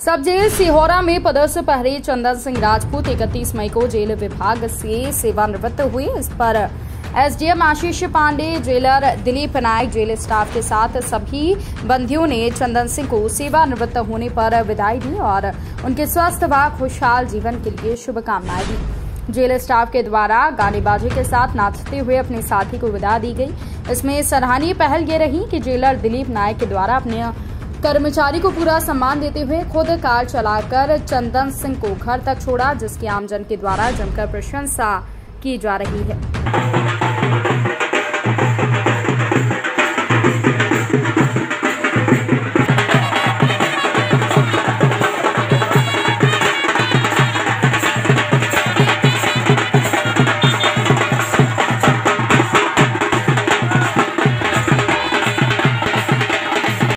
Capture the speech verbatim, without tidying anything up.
सब जेल सिहोरा में पदस्थ प्रहरी चंदन सिंह राजपूत इकतीस मई को जेल विभाग से सेवानिवृत्त हुए। इस पर SDM Ashish Pandey, jailer Dilip Nayak, jail staff के साथ सभी बंदियों ने चंदन सिंह को सेवानिवृत्त होने पर विदाई दी और उनके स्वस्थ व खुशहाल जीवन के लिए शुभकामनाएं दी। जेल स्टाफ के द्वारा गाने बाजे के साथ नाचते हुए अपने साथी को विदा दी गई। इसमें सराहनीय पहल ये रही कि जेलर दिलीप नायक के द्वारा अपने कर्मचारी को पूरा सम्मान देते हुए खुद कार चलाकर चंदन सिंह को घर तक छोड़ा, जिसकी आमजन के द्वारा जमकर प्रशंसा की जा रही है।